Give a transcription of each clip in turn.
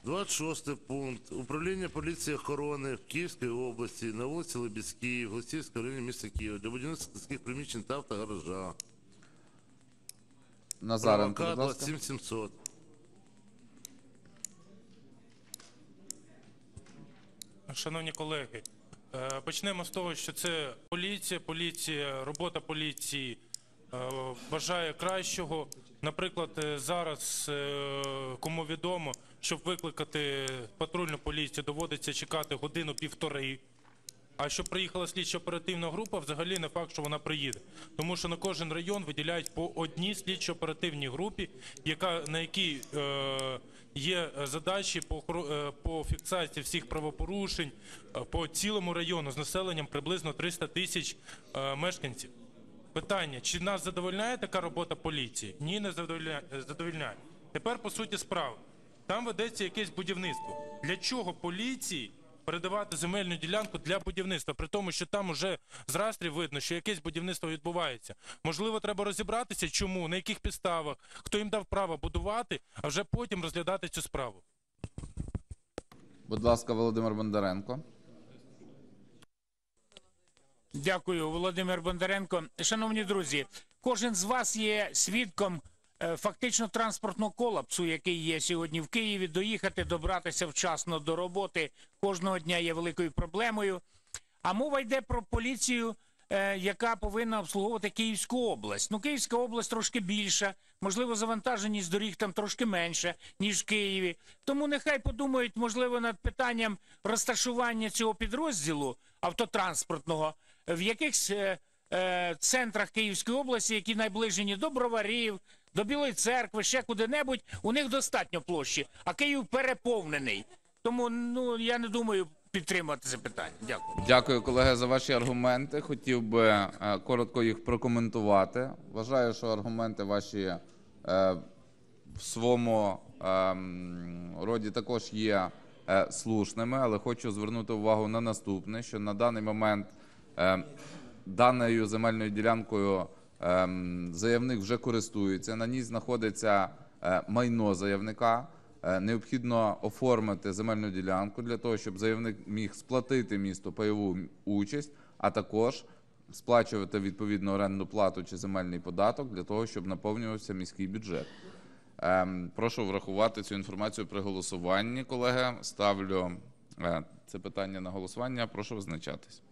26 пункт. Управління поліції охорони в Київській області на вулиці Лебідській, в Голосіївському районі міста Києва для будівництва складських приміщень та автогаража. Назаренко, будь ласка. 27700. Шановні колеги, почнемо з того, що це поліція, робота поліції бажає кращого. Наприклад, зараз, кому відомо, щоб викликати патрульну поліцію, доводиться чекати годину-півтори. А щоб приїхала слідчо-оперативна група, взагалі не факт, що вона приїде. Тому що на кожен район виділяють по одній слідчо-оперативній групі, на якій є задачі по фіксації всіх правопорушень по цілому району з населенням приблизно 300 тисяч мешканців. Питання, чи нас задовольняє така робота поліції? Ні, не задовольняє. Тепер по суті справи. Там ведеться якесь будівництво. Для чого поліції передавати земельну ділянку для будівництва, при тому, що там уже з растрів видно, що якесь будівництво відбувається. Можливо, треба розібратися, чому, на яких підставах, хто їм дав право будувати, а вже потім розглядати цю справу. Будь ласка, Володимир Бондаренко. Дякую, Володимир Бондаренко. Шановні друзі, кожен з вас є свідком фактично транспортного колапсу, який є сьогодні в Києві. Доїхати, добратися вчасно до роботи кожного дня є великою проблемою. А мова йде про поліцію, яка повинна обслуговувати Київську область. Ну, Київська область трошки більша, можливо, завантаженість доріг там трошки менша, ніж в Києві. Тому нехай подумають, можливо, над питанням розташування цього підрозділу автотранспортного в якихось центрах Київської області, які наближені до Броварів, до Білої Церкви, ще куди-небудь, у них достатньо площі, а Київ переповнений. Тому, я не думаю підтримувати це питання. Дякую. Дякую, колеги, за ваші аргументи. Хотів би коротко їх прокоментувати. Вважаю, що аргументи ваші в своєму роді також є слушними, але хочу звернути увагу на наступне, що на даний момент даною земельною ділянкою заявник вже користується, на ній знаходиться майно заявника. Необхідно оформити земельну ділянку для того, щоб заявник міг сплатити місту пайову участь, а також сплачувати відповідну орендну плату чи земельний податок для того, щоб наповнювався міський бюджет. Прошу врахувати цю інформацію при голосуванні, колеги. Ставлю це питання на голосування. Прошу визначатись.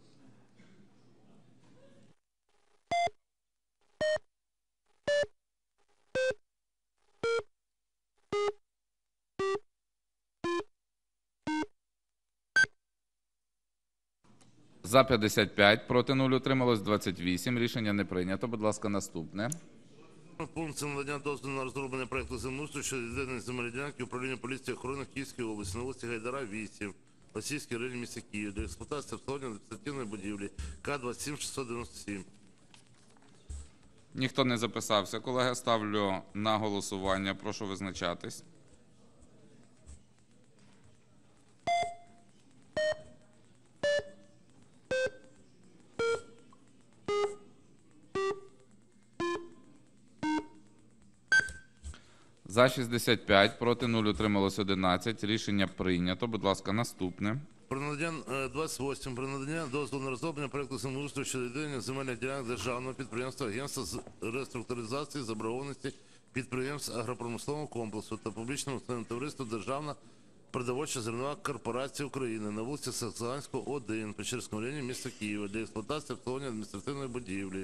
За 55, проти 0, утрималось 28. Рішення не прийнято. Будь ласка, наступне. Пункт – це надання дозволу на розроблення проєкту землеустрою щодо відведення земельної ділянки управління поліції охорони Київської області на вулиці Гайдара, 8, Російський район міста Києва для експлуатації обслуговування адміністративної будівлі К-27697. Ніхто не записався. Колеги, ставлю на голосування. Прошу визначатись. За 65, проти 0, утрималось 11. Рішення прийнято. Будь ласка, наступне. Про надання 28. Про надання дозволу на розроблення проєкту землеустрою щодо відведення земельних ділянок державного підприємства Агентства з реструктуризації заборгованості підприємств агропромислового комплексу та публічному акціонерному товариству Державна продовольча зернова корпорація України на вулиці Саксаганського, 1, Печерському районі міста Києва для експлуатації обслуговування адміністративної будівлі.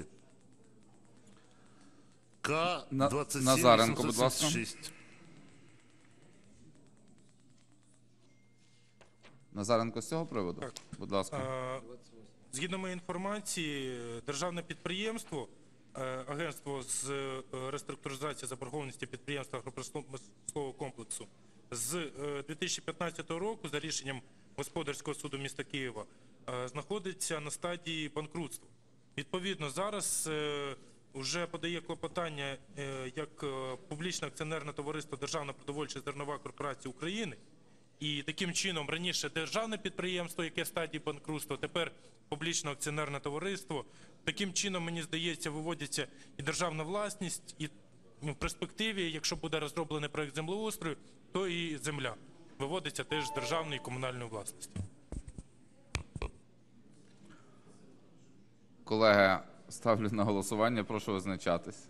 Назаренко, будь ласка. К-27876. Назаренко з цього приводу? Так. Будь ласка. Згідно моєї інформації, державне підприємство, агентство з реструктуризації заборгованості підприємства агропромислового комплексу з 2015 року за рішенням Господарського суду міста Києва знаходиться на стадії банкрутства. Відповідно, зараз вже подає клопотання як публічне акціонерне товариство Державна продовольча зернова корпорація України. І таким чином раніше державне підприємство, яке в стадії банкрутства, тепер публічне акціонерне товариство. Таким чином, мені здається, виводиться і державна власність, і в перспективі, якщо буде розроблений проєкт землеустрою, то і земля. виводиться теж з державної і комунальної власності. Колеги, ставлю на голосування, прошу визначатись.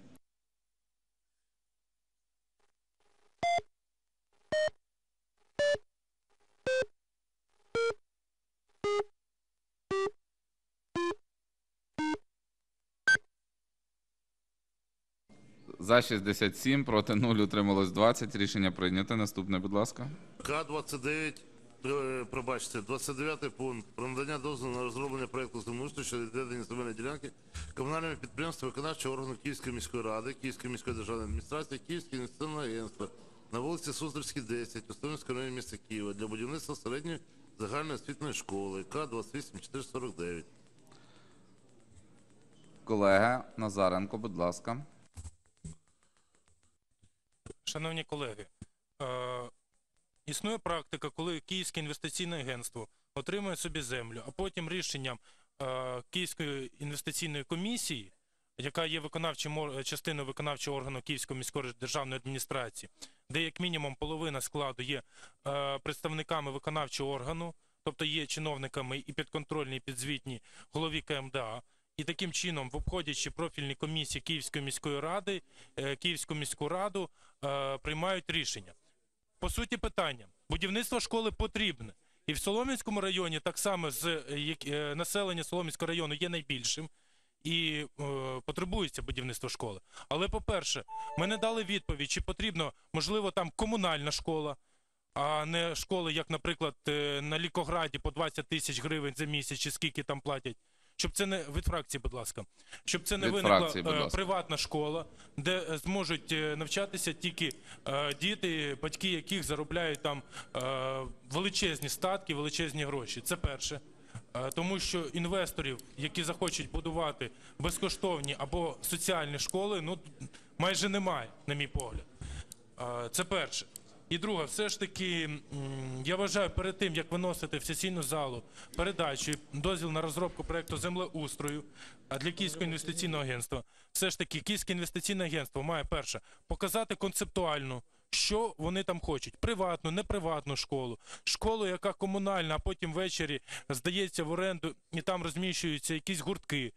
За 67, проти 0, утрималось 20. Рішення прийнято. Наступне, будь ласка. К-29, пробачте, 29 пункт. Про надання дозволу на розроблення проєкту землеустрою щодо відведення земельної ділянки комунальними підприємствами виконавчого органу Київської міської ради, Київської міської державної адміністрації, Київського інвестиційного агентства на вулиці Суздальській, 10, Уставницького району міста Києва для будівництва середньої загальної освітньої школи К-28-449. Колега Назаренко, будь ласка. Шановні колеги, існує практика, коли Київське інвестиційне агентство отримує собі землю, а потім рішенням Київської інвестиційної комісії, яка є частиною виконавчого органу Київської міської державної адміністрації, де як мінімум половина складу є представниками виконавчого органу, тобто є чиновниками і підконтрольні, і підзвітні голові КМДА, і таким чином, обходячи профільні комісії Київської міської ради, Київську міську раду, приймають рішення. По суті питання, будівництво школи потрібне. І в Солом'янському районі так само населення Солом'янського району є найбільшим і потребується будівництво школи. Але, по-перше, ми не дали відповідь, чи потрібно, можливо, там комунальна школа, а не школи, як, наприклад, на Лікограді по 20 тисяч гривень за місяць, чи скільки там платять. Щоб це не від фракції, будь ласка, щоб це не виникла приватна школа, де зможуть навчатися тільки діти, батьки яких заробляють там величезні статки, величезні гроші. Це перше. Тому що інвесторів, які захочуть будувати безкоштовні або соціальні школи, ну майже немає, на мій погляд. Це перше. І друге, все ж таки, я вважаю, перед тим, як виносити в сесійну залу передачу дозвіл на розробку проєкту землеустрою для Київського інвестиційного агентства, все ж таки, Київське інвестиційне агентство має, перше, показати концептуально, що вони там хочуть. Приватну, неприватну школу, школу, яка комунальна, а потім ввечері здається в оренду і там розміщуються якісь гуртки,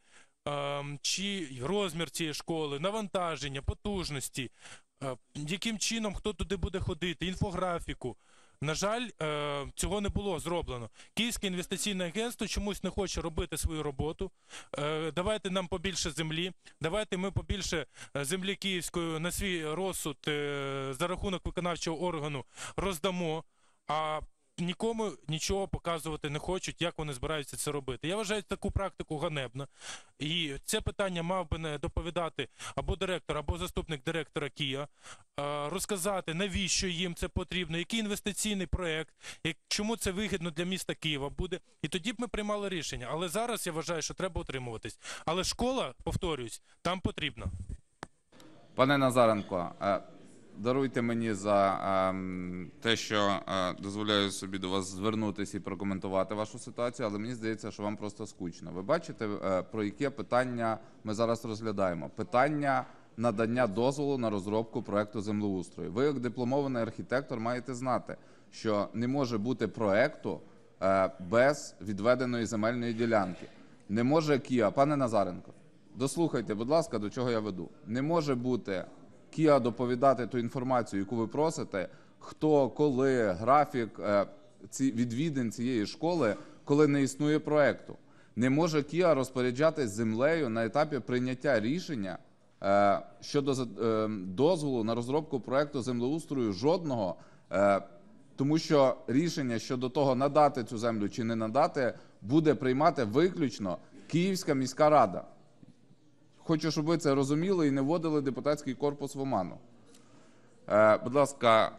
чи розмір цієї школи, навантаження, потужності, яким чином хто туди буде ходити, інфографіку. На жаль, цього не було зроблено. Київське інвестиційне агентство чомусь не хоче робити свою роботу. Давайте нам побільше землі, давайте ми побільше землі київської на свій розсуд за рахунок виконавчого органу роздамо, а нікому нічого показувати не хочуть, як вони збираються це робити. Я вважаю таку практику ганебно. І це питання мав би доповідати або директор, або заступник директора КІА, розказати, навіщо їм це потрібно, який інвестиційний проєкт, чому це вигідно для міста Києва буде. І тоді б ми приймали рішення. Але зараз я вважаю, що треба утримуватись. Але школа, повторююсь, там потрібна. Пане Назаренко, даруйте мені за те, що дозволяю собі до вас звернутися і прокоментувати вашу ситуацію, але мені здається, що вам просто скучно. Ви бачите, про яке питання ми зараз розглядаємо? Питання надання дозволу на розробку проекту землеустрою. Ви, як дипломований архітектор, маєте знати, що не може бути проекту без відведеної земельної ділянки. Не може КІА, пане Назаренко, дослухайте, будь ласка, до чого я веду. Не може бути КІА доповідати ту інформацію, яку ви просите, хто, коли, графік відвідин цієї школи, коли не існує проекту. Не може КІА розпоряджатись землею на етапі прийняття рішення щодо дозволу на розробку проекту землеустрою жодного, тому що рішення щодо того, надати цю землю чи не надати, буде приймати виключно Київська міська рада. Хочу, щоб ви це розуміли і не вводили депутатський корпус в оману. Будь ласка,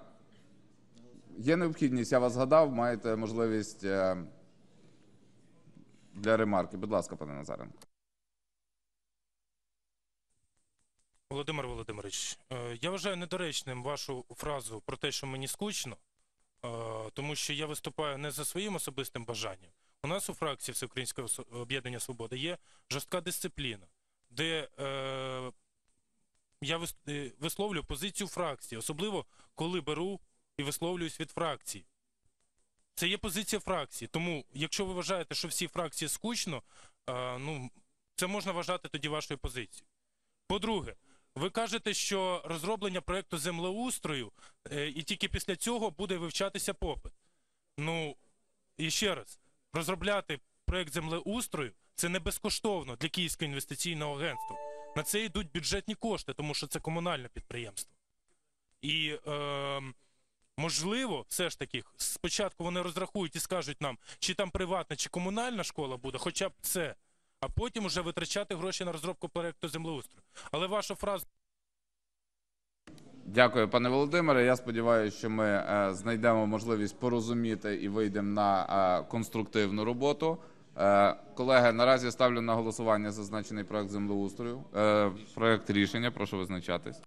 є необхідність, я вас згадав, маєте можливість для ремарки. Будь ласка, пане Назаренко. Володимир Володимирович, я вважаю недоречним вашу фразу про те, що мені скучно, тому що я виступаю не за своїм особистим бажанням. У нас у фракції Всеукраїнського об'єднання «Свобода» є жорстка дисципліна, де я висловлюю позицію фракції, особливо коли беру і висловлююсь від фракції. Це є позиція фракції. Тому, якщо ви вважаєте, що всі фракції скучно, це можна вважати тоді вашою позицією. По-друге, ви кажете, що розроблення проєкту землеустрою, і тільки після цього буде вивчатися попит. І ще раз, розробляти проєкт землеустрою – це не безкоштовно для Київського інвестиційного агентства. На це йдуть бюджетні кошти, тому що це комунальне підприємство. І, можливо, все ж таки, спочатку вони розрахують і скажуть нам, чи там приватна, чи комунальна школа буде, хоча б це, а потім вже витрачати гроші на розробку проєкту землеустрою. Але ваша фраза... Дякую, пане Володимире. Я сподіваюся, що ми знайдемо можливість порозуміти і вийдемо на конструктивну роботу. Колеги, наразі ставлю на голосування зазначений проект землеустрою. Проект рішення, прошу визначатись.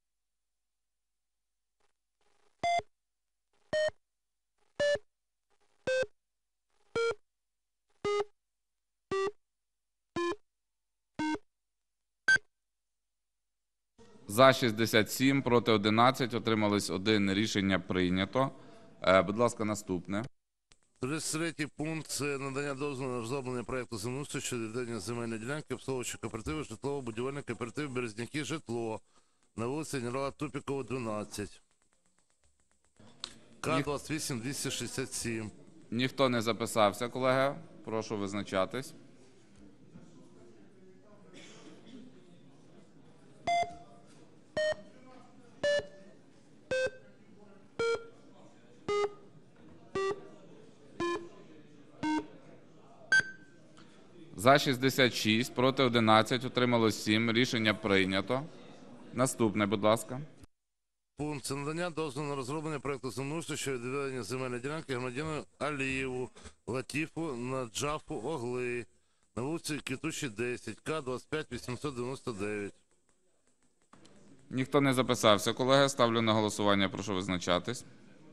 За 67, проти 11, отримались 1. Рішення прийнято. Будь ласка, наступне. 33 пункт – це надання дозволу на розроблення проєкту землеустрою щодо відведення земельної ділянки обслуговуючого кооперативу житлово-будівельний кооператив «Березняки Житло» на вулиці Генерала Тупікова, 12. К-28 267. Ніхто не записався, колеги. Прошу визначатись. За 66, проти 11, утрималось 7. Рішення прийнято. Наступне, будь ласка. Пункт – це надання дозволу на розроблення проєкту землеустрою щодо відведення земельної ділянки громадянину Алієву Латіфу Наджафу Огли на вулиці Квітучій, 10, К-25 899. Ніхто не записався, колеги. Ставлю на голосування, прошу визначатись.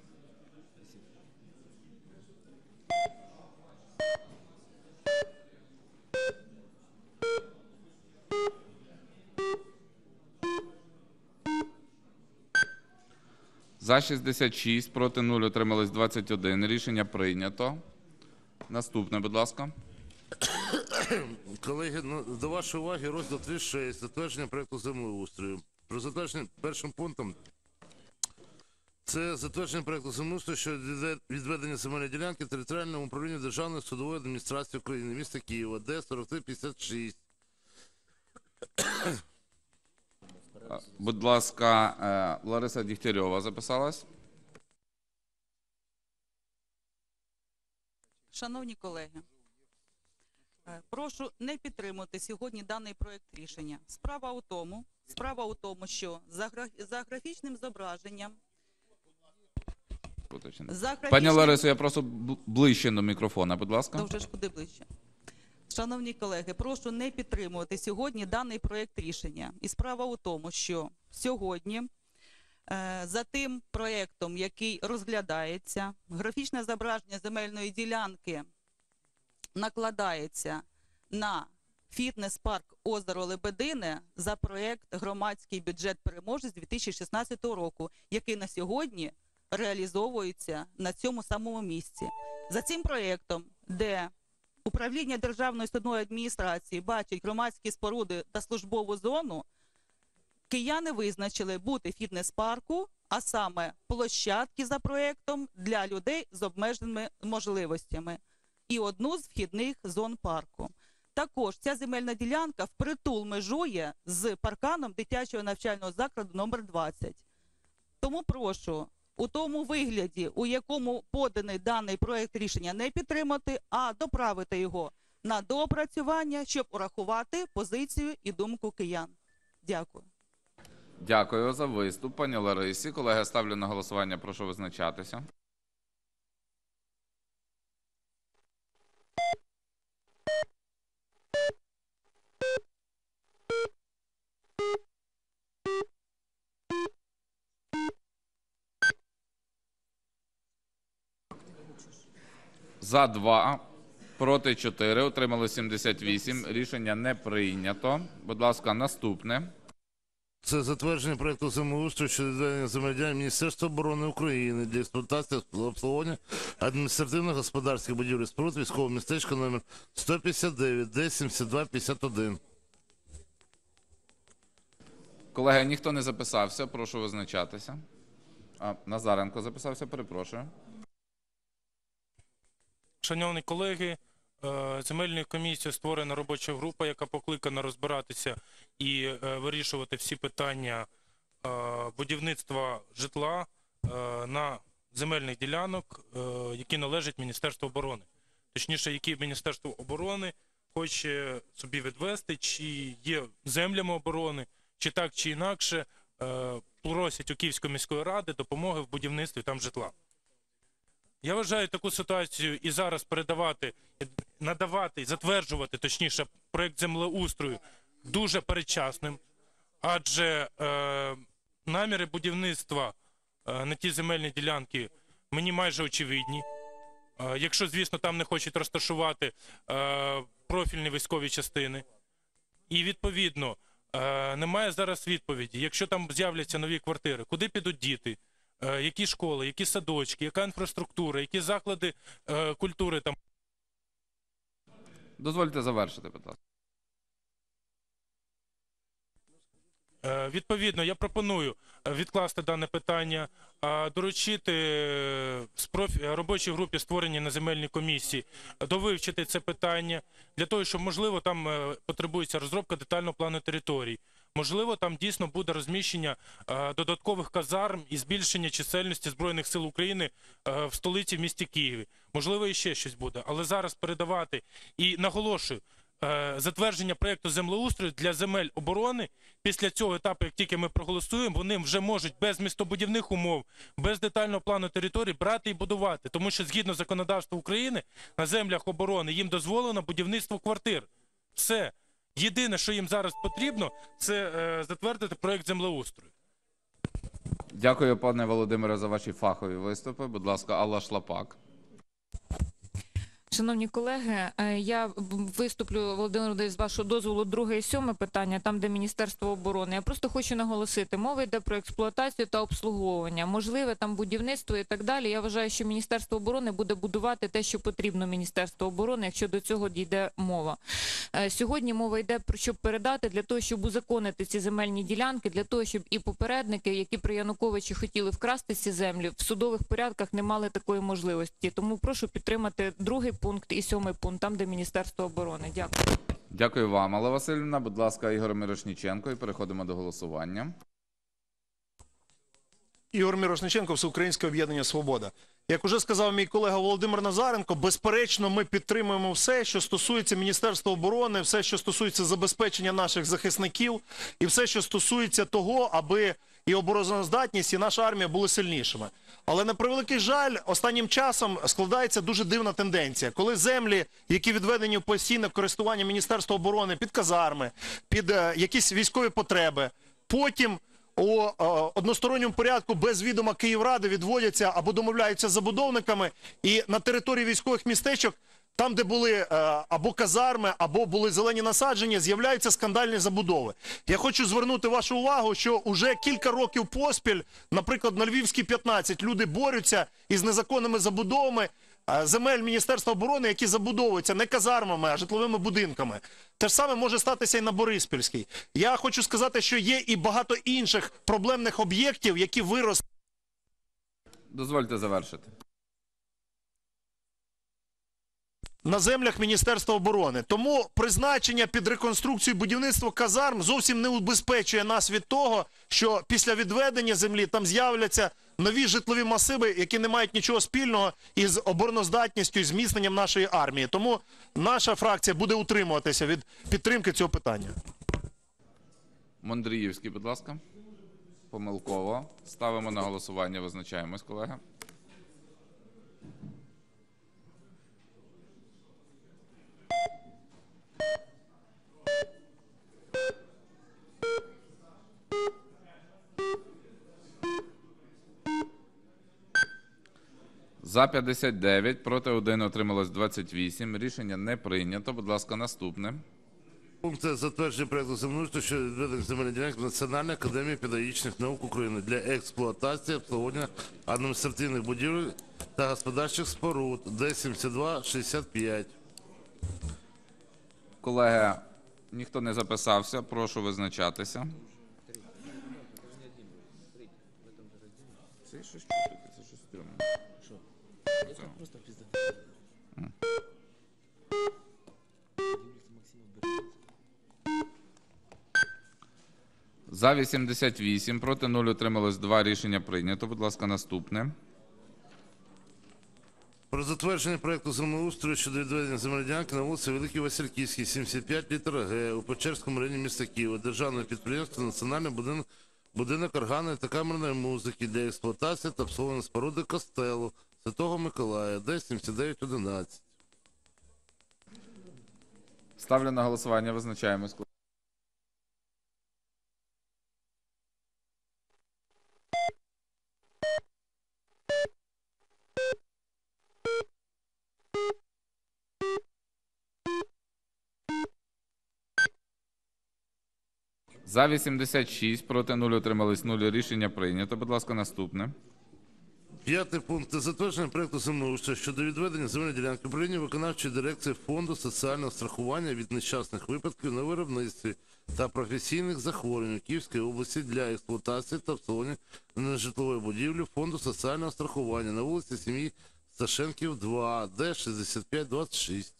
За 66, проти 0, утримались 21. Рішення прийнято. Наступне, будь ласка. Колеги, до вашої уваги розділ 3.6. Затвердження проєкту землеустрою. Про затвердження першим пунктом це затвердження проєкту землеустрою щодо відведення земельної ділянки територіальному управлінню Державної судової адміністрації України міста Києва, Д 4356. Будь ласка, Лариса Дігтярьова записалась. Шановні колеги, прошу не підтримувати сьогодні даний проект рішення. Справа у тому, що за графічним зображенням... Пані Ларисо, я просто ближче до мікрофона, будь ласка. То вже ж куди ближче. Шановні колеги, прошу не підтримувати сьогодні даний проект рішення. І справа у тому, що сьогодні за тим проектом, який розглядається, графічне зображення земельної ділянки накладається на фітнес-парк озеро Лебедине за проект «Громадський бюджет переможець» 2016 року, який на сьогодні реалізовується на цьому самому місці. За цим проектом, де Управління Державної судової адміністрації бачить громадські споруди та службову зону, кияни визначили бути фітнес-парку, а саме площадки за проектом для людей з обмеженими можливостями і одну з вхідних зон парку. Також ця земельна ділянка впритул межує з парканом дитячого навчального закладу номер 20. Тому прошу у тому вигляді, у якому поданий даний проект рішення, не підтримати, а доправити його на доопрацювання, щоб урахувати позицію і думку киян. Дякую. Дякую за виступ, пані Ларисі. Колеги, ставлю на голосування, прошу визначатися. За 2, проти 4, утримали 78. Рішення не прийнято. Будь ласка, наступне. Це затвердження проекту землеустрою щодо відведення земель ділянок Міністерства оборони України для експлуатації та обслуговування адміністративно-господарських будівель і споруд військового містечка номер 159, Д72 51. Колеги, ніхто не записався, прошу визначатися. Назаренко записався, перепрошую. Шановні колеги, земельною комісією створена робоча група, яка покликана розбиратися і вирішувати всі питання будівництва житла на земельних ділянок, які належать Міністерству оборони. Точніше, які Міністерство оборони хоче собі відвести, чи є землями оборони, чи так, чи інакше просять у Київської міської ради допомоги в будівництві там житла. Я вважаю таку ситуацію і зараз надавати, затверджувати, точніше, проєкт землеустрою дуже передчасним, адже наміри будівництва на ті земельні ділянки мені майже очевидні. Якщо, звісно, там не хочуть розташувати профільні військові частини. І, відповідно, немає зараз відповіді, якщо там з'являться нові квартири, куди підуть діти, які школи, які садочки, яка інфраструктура, які заклади культури там. Дозвольте завершити, будь ласка. Відповідно, я пропоную відкласти дане питання, доручити робочій групі, створеній на земельній комісії, довивчити це питання, для того, щоб, можливо, там потребується розробка детального плану територій. Можливо, там дійсно буде розміщення додаткових казарм і збільшення чисельності Збройних сил України в столиці, в місті Києві. Можливо, і ще щось буде. Але зараз передавати, і наголошую, затвердження проєкту землеустрою для земель оборони, після цього етапу, як тільки ми проголосуємо, вони вже можуть без містобудівних умов, без детального плану території брати і будувати. Тому що згідно законодавства України на землях оборони їм дозволено будівництво квартир. Все. Єдине, що їм зараз потрібно, це затвердити проєкт землеустрою. Дякую, пане Володимире, за ваші фахові виступи. Будь ласка, Алла Шлапак. Шановні колеги, я виступлю, Володимир Володимирович, з вашого дозволу, друге і сьоме питання, там, де Міністерство оборони. Я просто хочу наголосити, мова йде про експлуатацію та обслуговування, можливе там будівництво і так далі. Я вважаю, що Міністерство оборони буде будувати те, що потрібно Міністерству оборони, якщо до цього дійде мова. Сьогодні мова йде про щоб передати, для того, щоб узаконити ці земельні ділянки, для того, щоб і попередники, які при Януковичі хотіли вкрасти ці землі, в судових порядках не мали такої можливості. Тому прошу підтримати другий пункт і сьомий пункт, там, де Міністерство оборони. Дякую. Дякую вам, Алла Васильівна. Будь ласка, Ігор Мірошніченко, і переходимо до голосування. Ігор Мірошниченко, Всеукраїнське об'єднання «Свобода». Як уже сказав мій колега Володимир Назаренко, безперечно, ми підтримуємо все, що стосується Міністерства оборони, все, що стосується забезпечення наших захисників, і все, що стосується того, аби і обороноздатність, і наша армія були сильнішими. Але, на превеликий жаль, останнім часом складається дуже дивна тенденція. Коли землі, які відведені в постійне користування Міністерства оборони під казарми, під якісь військові потреби, потім у односторонньому порядку без відома Київради відводяться або домовляються з забудовниками, і на території військових містечок, там, де були або казарми, або були зелені насадження, з'являються скандальні забудови. Я хочу звернути вашу увагу, що уже кілька років поспіль, наприклад, на Львівській 15, люди борються із незаконними забудовами земель Міністерства оборони, які забудовуються не казармами, а житловими будинками. Те ж саме може статися і на Бориспільській. Я хочу сказати, що є і багато інших проблемних об'єктів, які виросли. Дозвольте завершити. На землях Міністерства оборони. Тому призначення під реконструкцію будівництва казарм зовсім не убезпечує нас від того, що після відведення землі там з'являться нові житлові масиви, які не мають нічого спільного із обороноздатністю і зміцненням нашої армії. Тому наша фракція буде утримуватися від підтримки цього питання. Мондріївський, будь ласка. Помилково. Ставимо на голосування, визначаємось, колеги. За 59, проти 1, утрималось 28. Рішення не прийнято. Будь ласка, наступне. Пункти затвердження проекту землеустрою щодо відведення земельних ділянок Національної академії педагогічних наук України для експлуатації, обслуговування адміністративних будівель та господарчих споруд. Д-7265. Колеги, ніхто не записався, прошу визначатися. Це щось чути, це щось стрьомне. За 88, проти 0, утрималось 2, рішення прийнято. Будь ласка, наступне. Про затвердження проекту землеустрою щодо відведення земельної ділянки на вулиці Великій Васильківській, 75 літера Г у Печерському районі міста Києва, державне підприємство Національний будинок органної та камерної музики для експлуатації та обслуговування споруди костелу Святого Миколая, Д-7911. Ставлю на голосування, визначаємось. За 86, проти 0, утримались 0, рішення прийнято. Будь ласка, наступне. П'ятий пункт. Затвердження проекту землеустрою щодо відведення земельної ділянки управління виконавчої дирекції Фонду соціального страхування від нещасних випадків на виробництві та професійних захворювань Київської області для експлуатації та обслуговування нежитлової будівлі Фонду соціального страхування на вулиці сім'ї Сашенків, 2, Д-6526.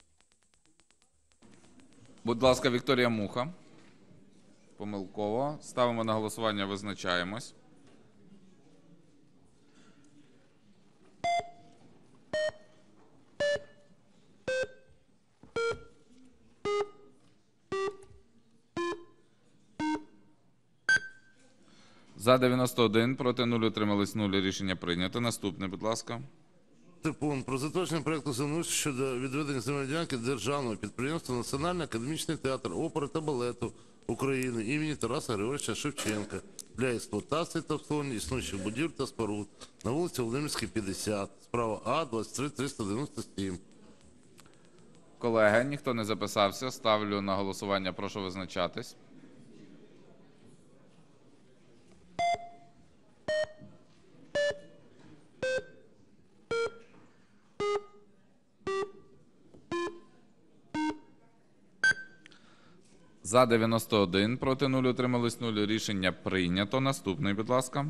Будь ласка, Вікторія Муха. Помилково. Ставимо на голосування, визначаємось. За 91, проти 0, утримались 0, рішення прийнято. Наступне, будь ласка. Пункт про затвердження проекту землеустрою щодо відведення земельної ділянки державного підприємства Національний академічний театр опери та балету України імені Тараса Григоровича Шевченка для експлуатації та обслуговування існуючих будівель та споруд на вулиці Володимирській, 50, справа А, 23397. Колеги, ніхто не записався. Ставлю на голосування, прошу визначатись. За 91, проти 0, утримались 0, рішення прийнято. Наступний, будь ласка.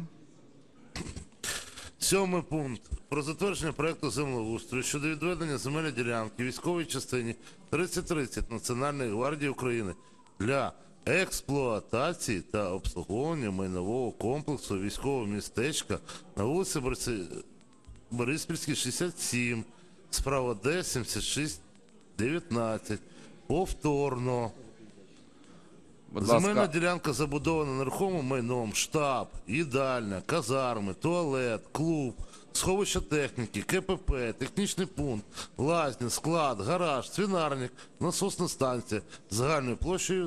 Сьомий пункт про затвердження проекту землеустрою щодо відведення земельної ділянки військовій частині 3030 Національної гвардії України для експлуатації та обслуговування майнового комплексу військового містечка на вулиці Бориспільській, 67, справа Д-7619. Повторно. Будь Земельна ласка. ділянка забудована нерухомим майном, штаб, їдальня, казарми, туалет, клуб, сховище техніки, КПП, технічний пункт, лазня, склад, гараж, свинарник, насосна станція з загальною площею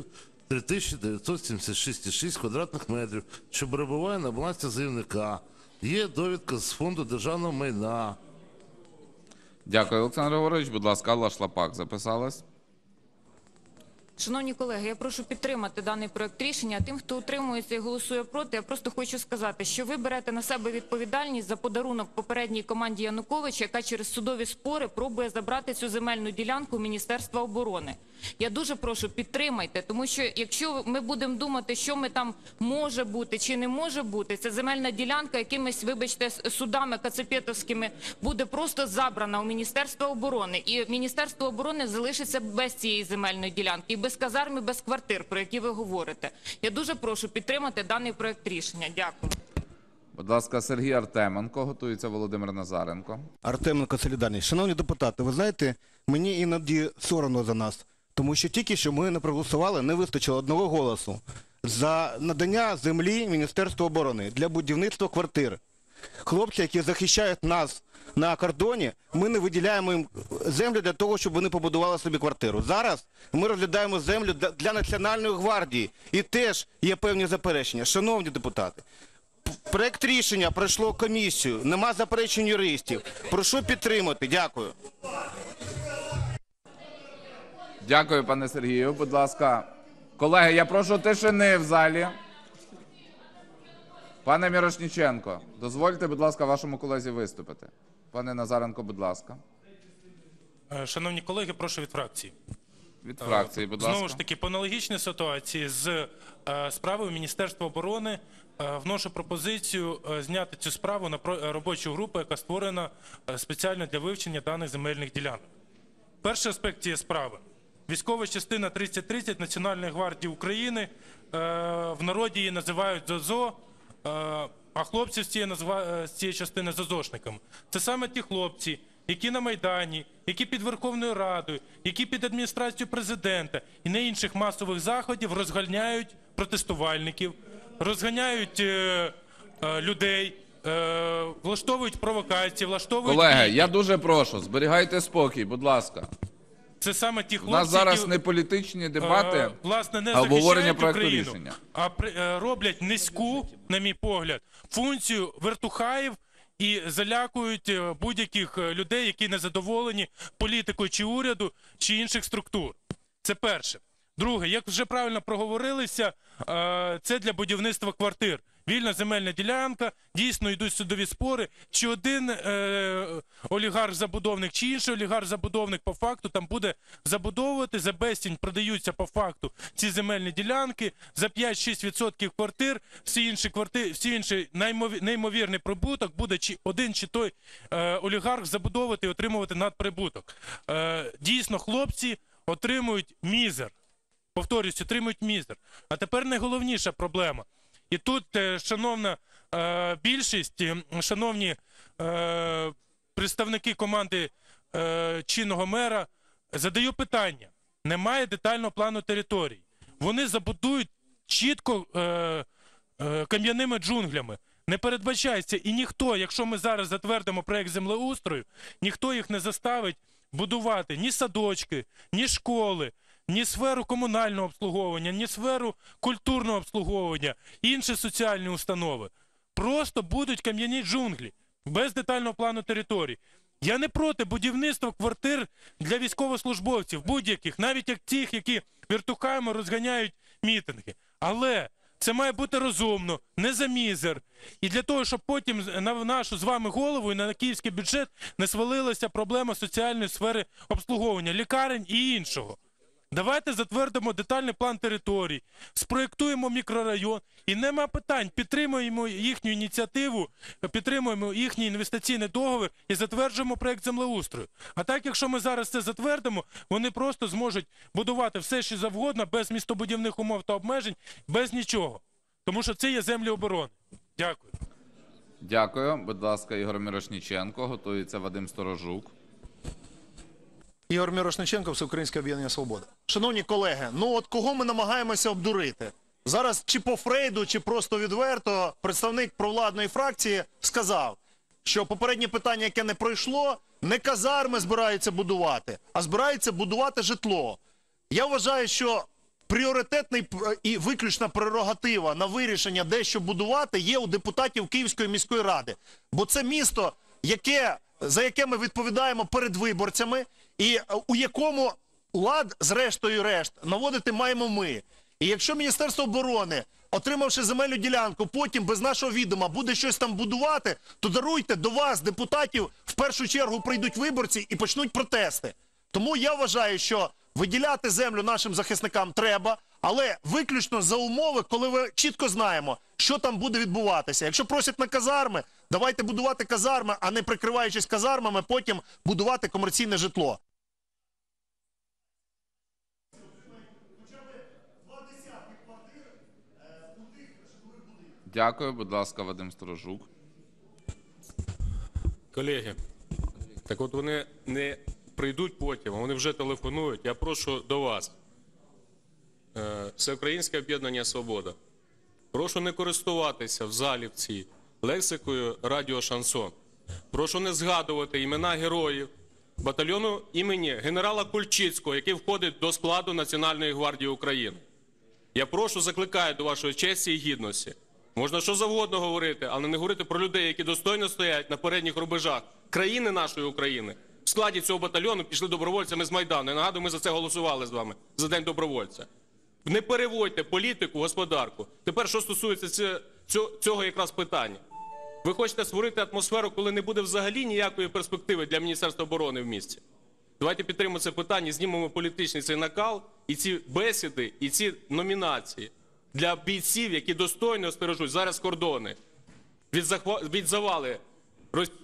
3976,6 квадратних метрів, що перебуває на балансі заявника. Є довідка з фонду державного майна. Дякую, Олександр Григорович. Будь ласка, Алла Шлапак записалась. Шановні колеги, я прошу підтримати даний проект рішення. Тим, хто утримується і голосує проти, я просто хочу сказати, що ви берете на себе відповідальність за подарунок попередній команді Януковича, яка через судові спори пробує забрати цю земельну ділянку Міністерства оборони. Я дуже прошу, підтримайте, тому що якщо ми будемо думати, що ми там може бути чи не може бути, ця земельна ділянка якимись, вибачте, судами кацапетовськими буде просто забрана у Міністерства оборони. І Міністерство оборони залишиться без цієї земельної ділянки, і без казарм, і без квартир, про які ви говорите. Я дуже прошу підтримати даний проект рішення. Дякую. Будь ласка, Сергій Артеменко. Готується Володимир Назаренко. Артеменко, Солідарність. Шановні депутати, ви знаєте, мені іноді соромно за нас, тому що тільки що ми не проголосували, не вистачило одного голосу за надання землі Міністерству оборони для будівництва квартир. Хлопці, які захищають нас на кордоні, ми не виділяємо їм землю для того, щоб вони побудували собі квартиру. Зараз ми розглядаємо землю для Національної гвардії і теж є певні заперечення. Шановні депутати, проект рішення пройшло комісію, нема заперечень юристів. Прошу підтримати. Дякую. Дякую, пане Сергію. Будь ласка. Колеги, я прошу тишини в залі. Пане Мірошніченко, дозвольте, будь ласка, вашому колезі виступити. Пане Назаренко, будь ласка. Шановні колеги, прошу від фракції. Від фракції, будь ласка. Знову ж таки, по аналогічній ситуації з справою Міністерства оборони вношу пропозицію зняти цю справу на робочу групу, яка створена спеціально для вивчення даних земельних ділянок. Перший аспект цієї справи. Військова частина 3030 Національної гвардії України, в народі її називають ЗОЗО, а хлопців з цієї частини ЗОЗОшниками. Це саме ті хлопці, які на Майдані, які під Верховною Радою, які під адміністрацією президента і на інших масових заходів розганяють протестувальників, розганяють людей, влаштовують провокації, влаштовують... Колеги, я дуже прошу, зберігайте спокій, будь ласка. Це саме ті У хлопці, нас зараз які, не політичні дебати, власне, не а обговорення захищають проекту Україну, рішення. а роблять низьку, на мій погляд, функцію вертухаїв і залякують будь-яких людей, які не задоволені політикою чи уряду, чи інших структур. Це перше. Друге, як вже правильно проговорилися, це для будівництва квартир. Вільна земельна ділянка, дійсно йдуть судові спори, чи один олігарх-забудовник, чи інший олігарх-забудовник по факту там буде забудовувати, за безцінь продаються по факту ці земельні ділянки, за 5-6% квартир, всі інші неймовірний прибуток буде чи один, чи той олігарх забудовувати і отримувати надприбуток. Дійсно, хлопці отримують мізер. Повторюсь, отримують мізер. А тепер найголовніша проблема. І тут, шановна більшість, шановні представники команди чинного мера, задаю питання. Немає детального плану територій. Вони забудують чітко кам'яними джунглями. Не передбачається. І ніхто, якщо ми зараз затвердимо проєкт землеустрою, ніхто їх не заставить будувати ні садочки, ні школи, ні сферу комунального обслуговування, ні сферу культурного обслуговування, інші соціальні установи. Просто будуть кам'яні джунглі, без детального плану територій. Я не проти будівництва квартир для військовослужбовців, будь-яких, навіть як тих, які вертухами розганяють мітинги. Але це має бути розумно, не за мізер. І для того, щоб потім на нашу з вами голову і на київський бюджет не свалилася проблема соціальної сфери обслуговування, лікарень і іншого. Давайте затвердимо детальний план територій, спроєктуємо мікрорайон і нема питань, підтримуємо їхню ініціативу, підтримуємо їхній інвестиційний договір і затверджуємо проєкт землеустрою. А так, якщо ми зараз це затвердимо, вони просто зможуть будувати все, що завгодно, без містобудівних умов та обмежень, без нічого. Тому що це є землі оборони. Дякую. Дякую. Будь ласка, Ігор Мірошніченко. Готується Вадим Сторожук. Ігор Мірошниченко, Всеукраїнське об'єднання «Свобода». Шановні колеги, ну от кого ми намагаємося обдурити? Зараз чи по Фрейду, чи просто відверто представник провладної фракції сказав, що попереднє питання, яке не пройшло, не казарми збираються будувати, а збираються будувати житло. Я вважаю, що пріоритетний і виключна прерогатива на вирішення, де що будувати, є у депутатів Київської міської ради. Бо це місто, за яке ми відповідаємо перед виборцями, і у якому лад, зрештою решт, наводити маємо ми. І якщо Міністерство оборони, отримавши земельну ділянку, потім без нашого відома буде щось там будувати, то даруйте, до вас, депутатів, в першу чергу прийдуть виборці і почнуть протести. Тому я вважаю, що виділяти землю нашим захисникам треба, але виключно за умови, коли ми чітко знаємо, що там буде відбуватися. Якщо просять на казарми, давайте будувати казарми, а не прикриваючись казармами, потім будувати комерційне житло. Дякую. Будь ласка, Вадим Сторожук. Колеги, так от вони не прийдуть потім, а вони вже телефонують. Я прошу до вас, Всеукраїнське об'єднання «Свобода», прошу не користуватися в залі в цій лексикою радіо «Шансон». Прошу не згадувати імена героїв батальйону імені генерала Кульчицького, який входить до складу Національної гвардії України. Я прошу, закликаю до вашої честі і гідності. Можна що завгодно говорити, але не говорити про людей, які достойно стоять на передніх рубежах країни нашої України, складі цього батальйону пішли добровольцями з Майдану. Я нагадую, ми за це голосували з вами, за День добровольця. Не переводьте політику в господарку. Тепер, що стосується цього якраз питання. Ви хочете створити атмосферу, коли не буде взагалі ніякої перспективи для Міністерства оборони в місті? Давайте підтримаємо це питання, знімемо політичний цей накал і ці бесіди, і ці номінації для бійців, які достойно стережуть зараз кордони від завали Росії.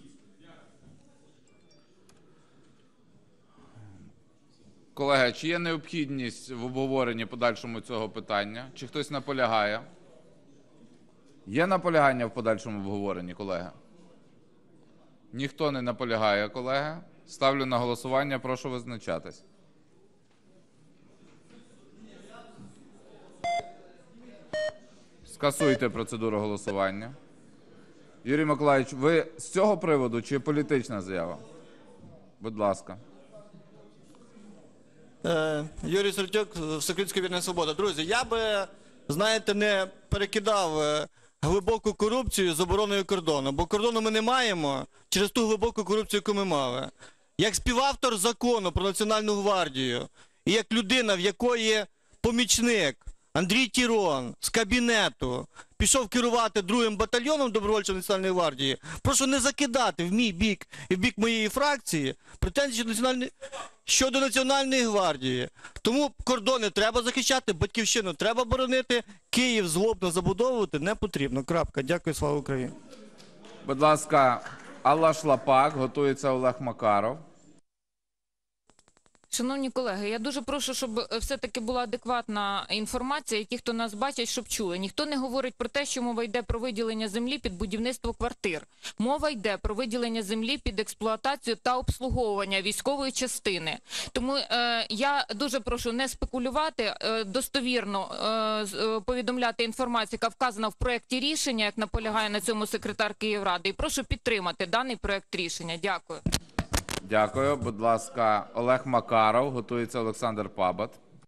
Колеги, чи є необхідність в обговоренні подальшому цього питання? Чи хтось наполягає? Є наполягання в подальшому обговоренні, колеги? Ніхто не наполягає, колеги. Ставлю на голосування, прошу визначатись. Скасуйте процедуру голосування. Юрій Миколаївич, ви з цього приводу чи політична заява? Будь ласка. Юрій Сертюк, Всеукраїнське об'єднання «Свобода». Друзі, я би, знаєте, не перекидав глибоку корупцію з обороною кордону, бо кордону ми не маємо через ту глибоку корупцію, яку ми мали. Як співавтор закону про Національну гвардію і як людина, в якої помічник Андрій Тірон з кабінету пішов керувати 2-м батальйоном добровольчої Національної гвардії, прошу не закидати в мій бік і в бік моєї фракції претензії щодо Національної гвардії. Тому кордони треба захищати, Батьківщину треба боронити, Київ злобно забудовувати не потрібно. Крапка. Дякую, слава Україні. Будь ласка, Алла Шлапак, готується Олег Макаров. Шановні колеги, я дуже прошу, щоб все-таки була адекватна інформація, і ті, хто нас бачать, щоб чули. Ніхто не говорить про те, що мова йде про виділення землі під будівництво квартир. Мова йде про виділення землі під експлуатацію та обслуговування військової частини. Тому я дуже прошу не спекулювати, достовірно повідомляти інформацію, яка вказана в проєкті рішення, як наполягає на цьому секретар Київради. І прошу підтримати даний проєкт рішення. Дякую. Дякую. Будь ласка, Олег Макаров, готується Олександр Пабат.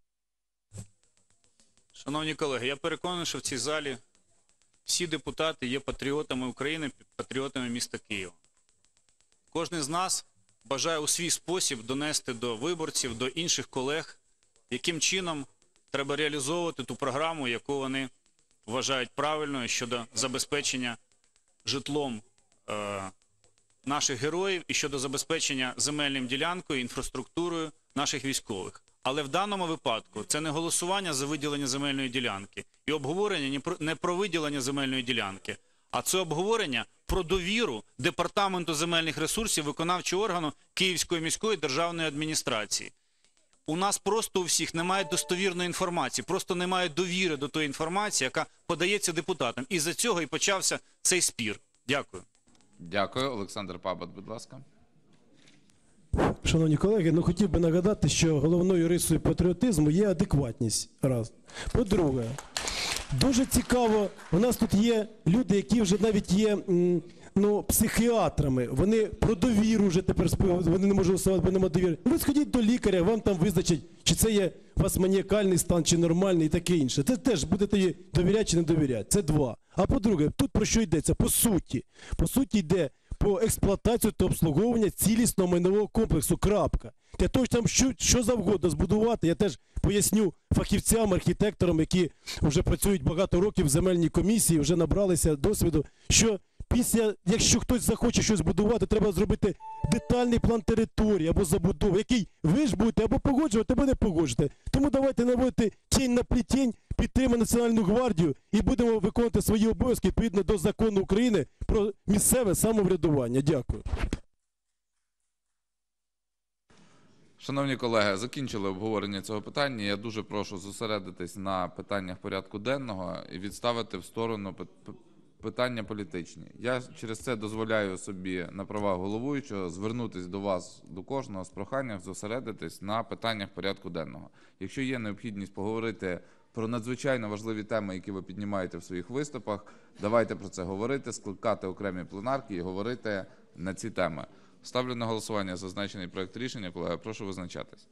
Шановні колеги, я переконаний, що в цій залі всі депутати є патріотами України, патріотами міста Києва. Кожен з нас бажає у свій спосіб донести до виборців, до інших колег, яким чином треба реалізовувати ту програму, яку вони вважають правильною щодо забезпечення житлом наших героїв і щодо забезпечення земельним ділянкою, інфраструктурою наших військових. Але в даному випадку це не голосування за виділення земельної ділянки і обговорення не про виділення земельної ділянки, а це обговорення про довіру Департаменту земельних ресурсів виконавчого органу Київської міської державної адміністрації. У нас просто у всіх немає достовірної інформації, просто немає довіри до тої інформації, яка подається депутатам. І з-за цього і почався цей спір. Дякую. Дякую. Олександр Пабат, будь ласка. Шановні колеги, хотів би нагадати, що головною рисою патріотизму є адекватність. Раз. По-друге, дуже цікаво, у нас тут є люди, які вже навіть є психіатрами. Вони про довіру вже тепер вони не можуть голосувати, бо немає довіри. Ви сходіть до лікаря, вам там визначать, чи це є у вас маніакальний стан, чи нормальний і таке інше. Це теж будете їй довіряти чи не довіряти. Це два. А по-друге, тут про що йдеться? По суті. По суті йде по експлуатацію та обслуговування цілісного майнового комплексу. Крапка. Для того, щоб там що завгодно збудувати, я теж поясню фахівцям, архітекторам, які вже працюють багато років в земельній комісії, вже набралися досвіду, що якщо хтось захоче щось будувати, треба зробити детальний план території або забудови, який ви ж будете або погоджувати, або не погоджувати. Тому давайте наводити тінь на плетінь, підтримаємо Національну гвардію і будемо виконувати свої обов'язки відповідно до закону України про місцеве самоврядування. Дякую. Шановні колеги, закінчили обговорення цього питання. Я дуже прошу зосередитись на питаннях порядку денного і відставити в сторону питання політичні. Я через це дозволяю собі на правах головуючого звернутися до вас, до кожного з проханням зосередитись на питаннях порядку денного. Якщо є необхідність поговорити про надзвичайно важливі теми, які ви піднімаєте в своїх виступах, давайте про це говорити, скликати окремі пленарки і говорити на ці теми. Ставлю на голосування зазначений проект рішення. Колеги, прошу визначатись.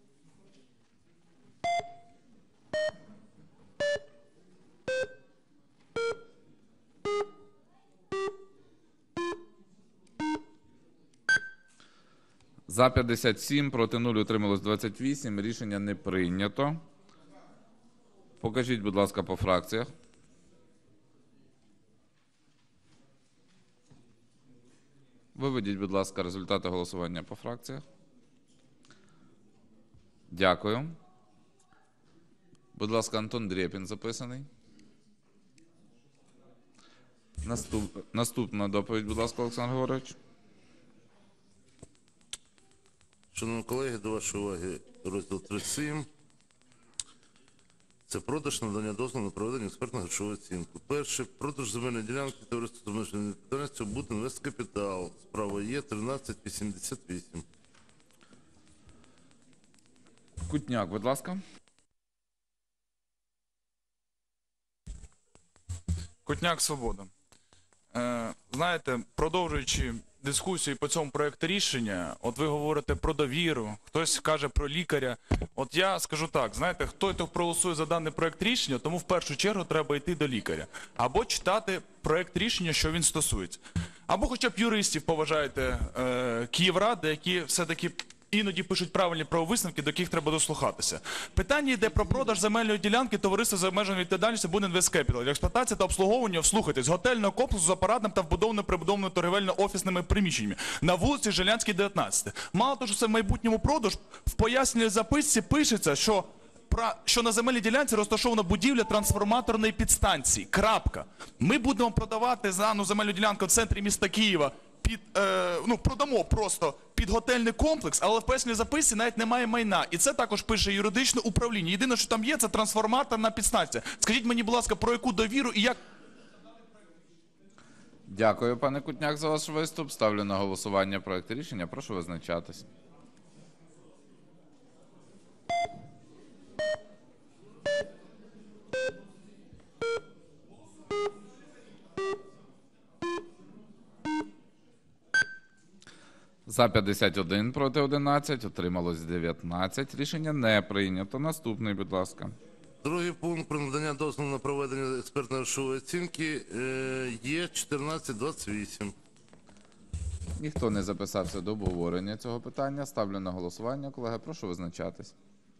За 57, проти 0, утрималось 28. Рішення не прийнято. Покажіть, будь ласка, по фракціях. Виведіть, будь ласка, результати голосування по фракціях. Дякую. Будь ласка, Антон Дрєпін записаний. Наступна доповідь, будь ласка, Олександр Григорович. Шановні колеги, до вашої уваги розділ 37. Це продаж, надання дозволу на проведення експертно-грошової оцінки. Перше, продаж земельної ділянки товариства з обмеженою відповідальністю БУТ «Інвесткапітал». Справа є 1388. Кутняк, будь ласка. Кутняк, Свобода. Знаєте, продовжуючи дискусію по цьому проєкту рішення, от ви говорите про довіру, хтось каже про лікаря. От я скажу так, знаєте, хто проголосує за даний проєкт рішення, тому в першу чергу треба йти до лікаря. Або читати проєкт рішення, що він стосується. Або хоча б юристів поважаєте Київради, які все-таки іноді пишуть правильні правовисновки, до яких треба дослухатися. Питання йде про продаж земельної ділянки товариства з обмеженою відповідальністю «Бун Інвесткапітал». Експлуатація та обслуговування, вслухайтесь, готельного комплексу з апаратним та вбудовано-прибудованими торгівельно-офісними приміщеннями на вулиці Жилянській, 19. Мало того, що це в майбутньому продаж, в пояснювальній записці пишеться, що на земельній ділянці розташована будівля трансформаторної підстанції. Крапка. Ми будемо продавати дану земельну ділянку в центрі міста Києва продамо просто під готельний комплекс, але в пояснювальній записці навіть немає майна. І це також пише юридичне управління. Єдине, що там є, це трансформаторна підстанція. Скажіть мені, будь ласка, про яку довіру і як... Дякую, пане Кутняк, за ваш виступ. Ставлю на голосування проект рішення. Прошу визначатись. За 51, проти 11, утрималось 19. Рішення не прийнято. Наступний, будь ласка. Другий пункт про надання дозволу на проведення експертно-грошової оцінки є 1428. Ніхто не записався до обговорення цього питання. Ставлю на голосування. Колеги, прошу визначатись.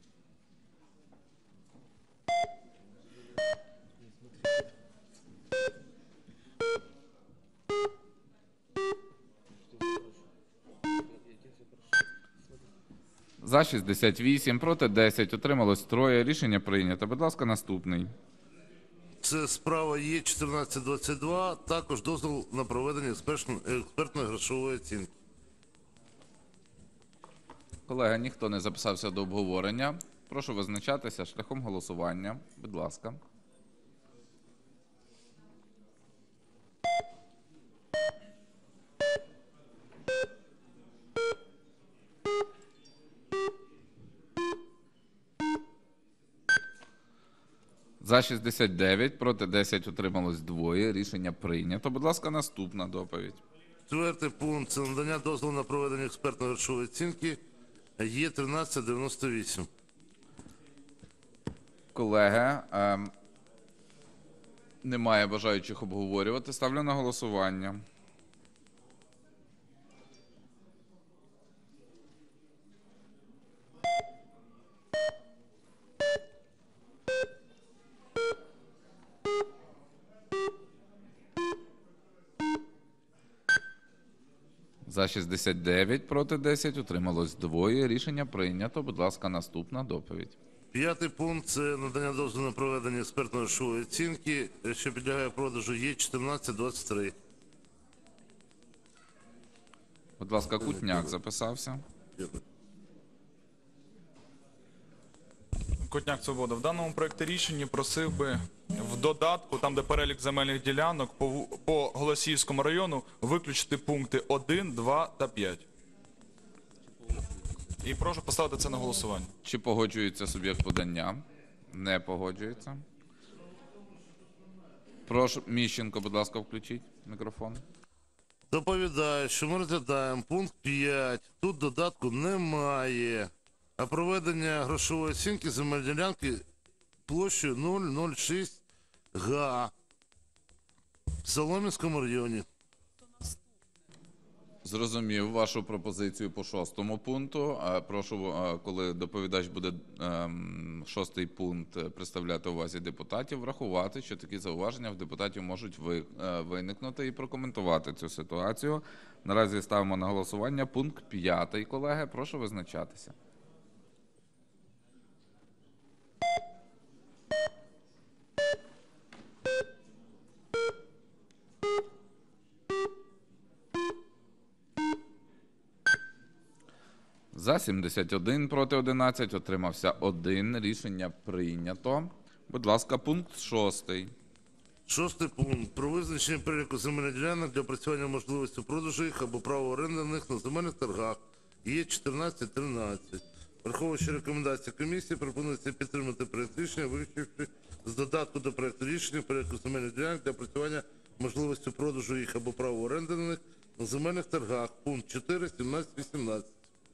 За 68, проти 10, утрималось 3. Рішення прийнято. Будь ласка, наступний. Це справа є 1422, також дозвіл на проведення експертної грошової оцінки. Колеги, ніхто не записався до обговорення. Прошу визначатися шляхом голосування. Будь ласка. За 69, проти 10, утрималось 2. Рішення прийнято. Будь ласка, наступна доповідь. Четвертий пункт – це надання дозволу на проведення експертної грошової оцінки є 1398. Колеги, немає бажаючих обговорювати. Ставлю на голосування. За 69, проти 10, утрималось 2. Рішення прийнято. Будь ласка, наступна доповідь. П'ятий пункт – це надання дозволу на проведення експертної грошової оцінки, що підлягає продажу є 1423. Будь ласка, Кутняк записався. Кутняк, Свобода. В даному проєкті рішення просив би в додатку, там де перелік земельних ділянок, по Голосіївському району виключити пункти 1, 2 та 5. І прошу поставити це на голосування. Чи погоджується суб'єкт подання? Не погоджується. Прошу, Міщенко, будь ласка, включіть мікрофон. Доповідаю, що ми розглядаємо пункт 5. Тут додатку немає. А проведення грошової оцінки земельної ділянки площею 006 га в Солом'янському районі. Зрозумів вашу пропозицію по 6-му пункту. Прошу, коли доповідач буде 6-й пункт представляти увазі депутатів, врахувати, що такі зауваження в депутатів можуть виникнути і прокоментувати цю ситуацію. Наразі ставимо на голосування пункт 5, колеги. Прошу визначатися. За 71, проти 11, утримався 1. Рішення прийнято. Будь ласка, пункт 6. 6-й пункт. Про визначення переліку земельних ділянок для опрацювання можливості продажу їх або права оренди на них на земельних торгах. Є 14.13. Враховуючи рекомендації комісії, пропонується підтримати проект рішення, вивчивши з додатку до проекту рішення переліку земельних ділянок для опрацювання можливості продажу їх або права оренди на них на земельних торгах. Пункт 4, 17, 18.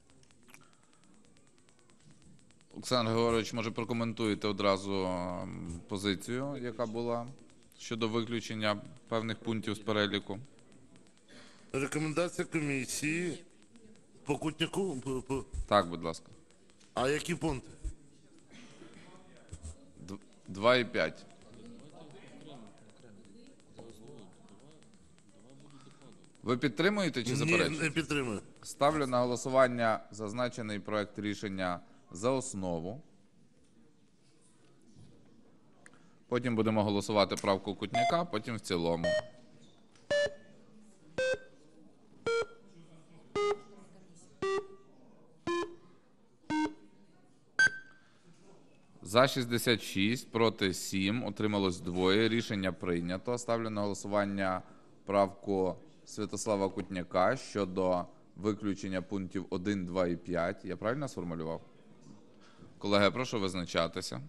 Олександр Григорович, може прокоментуєте одразу позицію, яка була щодо виключення певних пунктів з переліку? Рекомендація комісії по Кутняку? Так, будь ласка. А які пункти? 2 і 5. Ви підтримуєте чи заперечуєте? Ні, не підтримую. Ставлю на голосування зазначений проект рішення за основу. Потім будемо голосувати правку Кутняка, потім в цілому. За 66, проти 7, утрималось 2. Рішення прийнято. Ставлю на голосування правку Святослава Кутняка щодо виключення пунктів 1, 2 і 5. Я правильно сформулював? Колеги, прошу визначатися.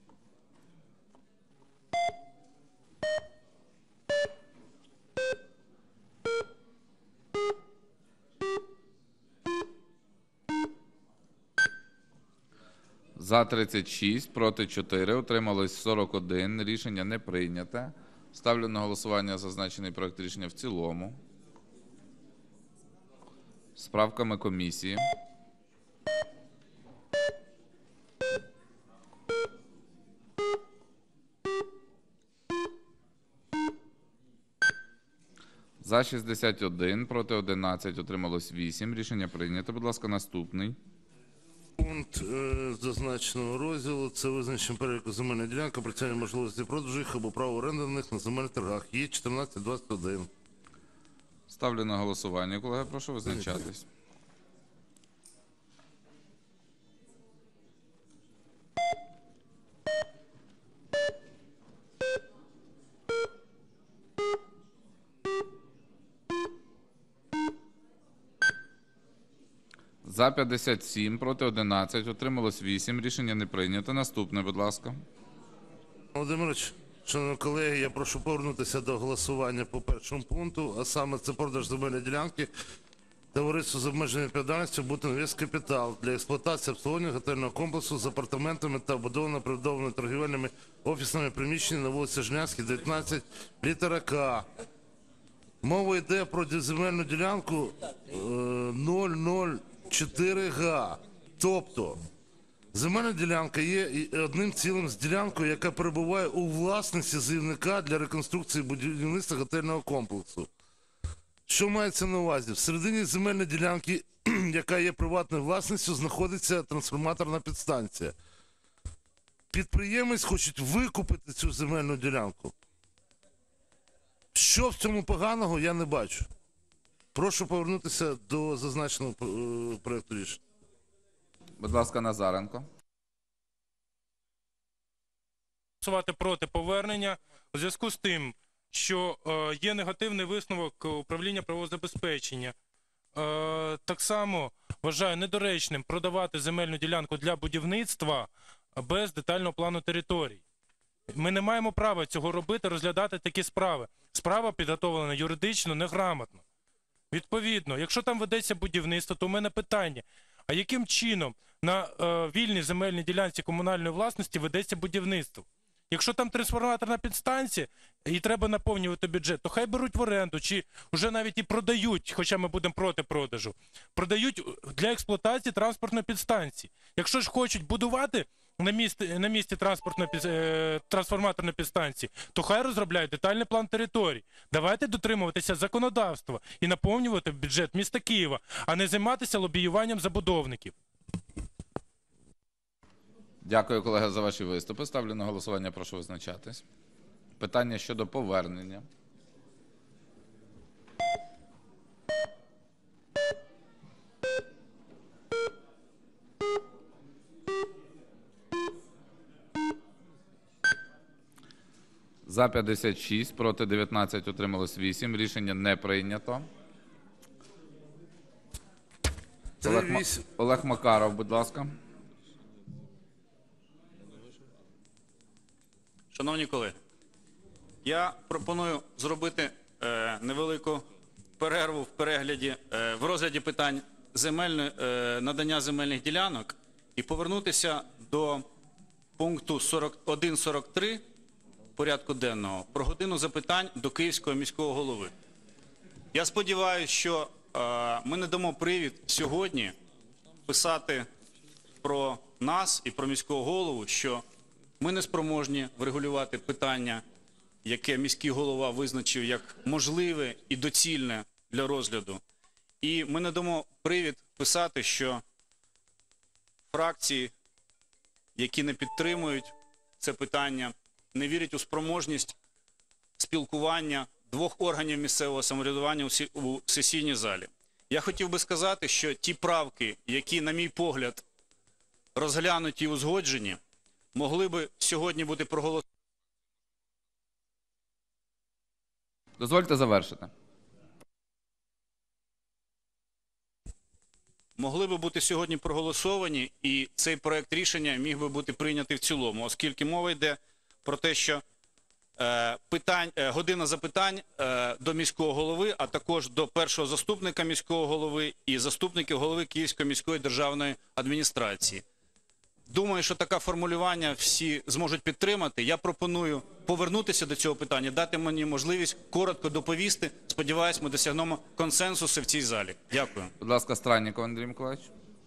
За 36, проти 4, утрималось 41. Рішення не прийняте. Ставлю на голосування зазначений проект рішення в цілому. З правками комісії. За 61, проти 11, утрималось 8. Рішення прийнято. Будь ласка, наступний. Пункт зазначеного розділу – це визначення переліку земельних ділянок, опрацювання можливості продажу їх або право оренди на них на земельних торгах. Є 14.21. Ставлю на голосування. Колеги, прошу визначатись. За 57, проти 11, утрималось 8. Рішення не прийнято. Наступне, будь ласка. Володимирович, шановні колеги, я прошу повернутися до голосування по першому пункту, а саме це продаж земельної ділянки товариству з обмеженою відповідальністю «Бутинвест Капітал» для експлуатації обслуговування готельного комплексу з апартаментами та будовано-прибудованими торгівельними офісними приміщеннями на вулиці Жнявській, 19, літера К. Мова йде про земельну ділянку 004 га. Тобто земельна ділянка є одним цілим з ділянкою, яка перебуває у власності заявника для реконструкції будівництва готельного комплексу. Що мається на увазі? Всередині земельної ділянки, яка є приватною власністю, знаходиться трансформаторна підстанція. Підприємець хоче викупити цю земельну ділянку. Що в цьому поганого, я не бачу. Прошу повернутися до зазначеного проекту рішення. Будь ласка, Назаренко. Голосувати проти повернення у зв'язку з тим, що є негативний висновок управління правового забезпечення. Так само вважаю недоречним продавати земельну ділянку для будівництва без детального плану територій. Ми не маємо права цього робити, розглядати такі справи. Справа підготовлена юридично неграмотно. Відповідно, якщо там ведеться будівництво, то у мене питання, а яким чином на вільній земельній ділянці комунальної власності ведеться будівництво? Якщо там трансформаторна підстанція і треба наповнювати бюджет, то хай беруть в оренду, чи вже навіть і продають, хоча ми будемо проти продажу, продають для експлуатації транспортної підстанції. Якщо ж хочуть будувати на місці трансформаторної підстанції, то хай розробляють детальний план територій. Давайте дотримуватися законодавства і наповнювати бюджет міста Києва, а не займатися лобіюванням забудовників. Дякую, колеги, за ваші виступи. Ставлю на голосування, прошу визначатись. Питання щодо повернення. За 56, проти 19, утрималось 8. Рішення не прийнято. Олег Макаров, будь ласка. Шановні колеги, я пропоную зробити невелику перерву в розгляді питань надання земельних ділянок і повернутися до пункту 1.43 порядку денного про годину запитань до Київського міського голови. Я сподіваюся, що ми не дамо привід сьогодні писати про нас і про міського голову, що ми не спроможні врегулювати питання, яке міський голова визначив як можливе і доцільне для розгляду. І ми не дамо привід писати, що фракції, які не підтримують це питання, не вірять у спроможність спілкування двох органів місцевого самоврядування у сесійній залі. Я хотів би сказати, що ті правки, які, на мій погляд, розглянуті і узгоджені, могли би сьогодні бути проголосовані. Дозвольте завершити. Могли би бути сьогодні проголосовані, і цей проект рішення міг би бути прийнятий в цілому, оскільки мова йде про те, що година запитань до міського голови, а також до першого заступника міського голови і заступників голови Київської міської державної адміністрації. Думаю, що таке формулювання всі зможуть підтримати. Я пропоную повернутися до цього питання, дати мені можливість коротко доповісти. Сподіваюсь, ми досягнемо консенсусу в цій залі. Дякую. Будь ласка, Странніков Андрій Миколаївич.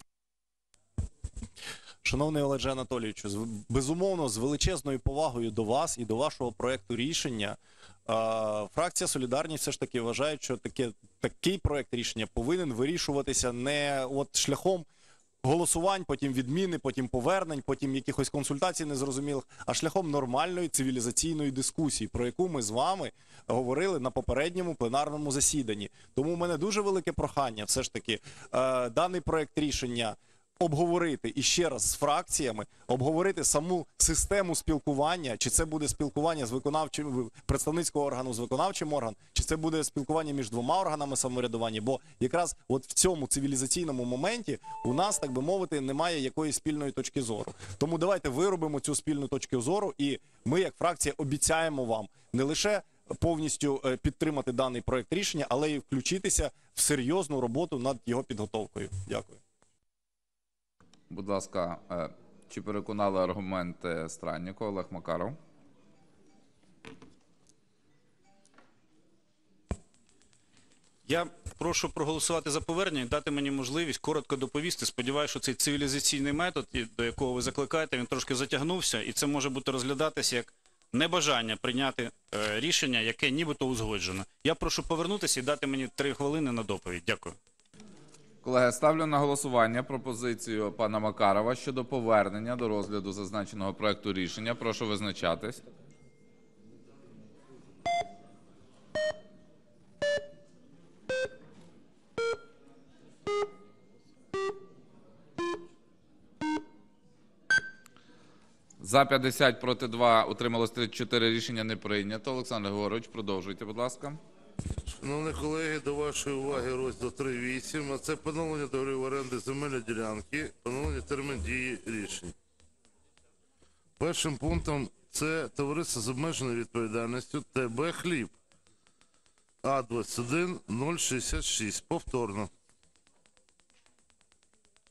Шановний Олеже Анатолійовичу, безумовно, з величезною повагою до вас і до вашого проекту рішення, фракція «Солідарність» все ж таки вважає, що такий проект рішення повинен вирішуватися не шляхом голосувань, потім відміни, потім повернень, потім якихось консультацій незрозумілих, а шляхом нормальної цивілізаційної дискусії, про яку ми з вами говорили на попередньому пленарному засіданні. Тому в мене дуже велике прохання все ж таки даний проект рішення обговорити і ще раз з фракціями, обговорити саму систему спілкування, чи це буде спілкування з виконавчим представницького органу з виконавчим органом, чи це буде спілкування між двома органами самоврядування, бо якраз от в цьому цивілізаційному моменті у нас, так би мовити, немає якоїсь спільної точки зору. Тому давайте виробимо цю спільну точку зору, і ми, як фракція, обіцяємо вам не лише повністю підтримати даний проект рішення, але й включитися в серйозну роботу над його підготовкою. Дякую. Будь ласка, чи переконали аргументи Страннікова? Олег Макаров. Я прошу проголосувати за повернення і дати мені можливість коротко доповісти. Сподіваюся, що цей цивілізаційний метод, до якого ви закликаєте, він трошки затягнувся, і це може бути розглядатися як небажання прийняти рішення, яке нібито узгоджено. Я прошу повернутися і дати мені 3 хвилини на доповідь. Дякую. Колеги, ставлю на голосування пропозицію пана Макарова щодо повернення до розгляду зазначеного проекту рішення. Прошу визначатись. За 50, проти 2, утрималось 34, рішення не прийнято. Олександр Григорович, продовжуйте, будь ласка. Шановні колеги, до вашої уваги розділ 3.8, а це поновлення договорів оренди земельної ділянки, поновлення термін дії рішень. Першим пунктом це товариство з обмеженою відповідальністю ТБ «Хліб» А21-066. Повторно.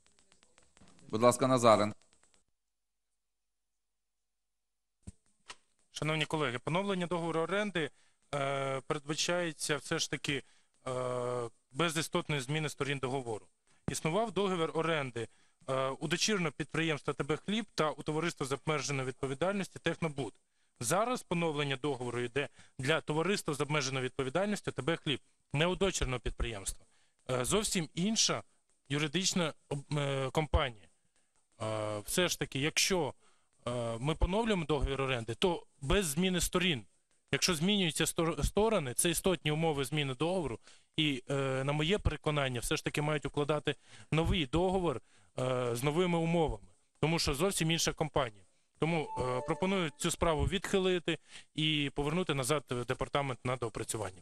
Будь ласка, Назаренко. Шановні колеги, поновлення договору оренди передбачається все ж таки без істотної зміни сторін договору. Існував договір оренди у дочірнього підприємства ТБ «Хліб» та у товариства з обмеженою відповідальністю «Технобуд». Зараз поновлення договору йде для товариства з обмеженою відповідальністю ТБ «Хліб», не у дочірнього підприємства. Зовсім інша юридична компанія. Все ж таки, якщо ми поновлюємо договір оренди, то без зміни сторін. Якщо змінюються сторони, це істотні умови зміни договору, і, на моє переконання, все ж таки мають укладати новий договір з новими умовами, тому що зовсім інша компанія. Тому пропоную цю справу відхилити і повернути назад в департамент на доопрацювання.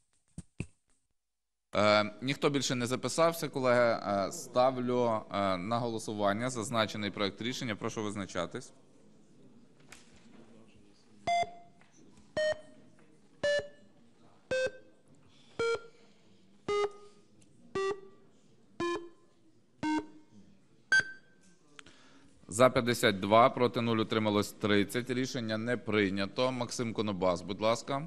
Ніхто більше не записався, колеги. Ставлю на голосування зазначений проект рішення. Прошу визначатись. За 52, проти 0, утрималось 30. Рішення не прийнято. Максим Конобас, будь ласка.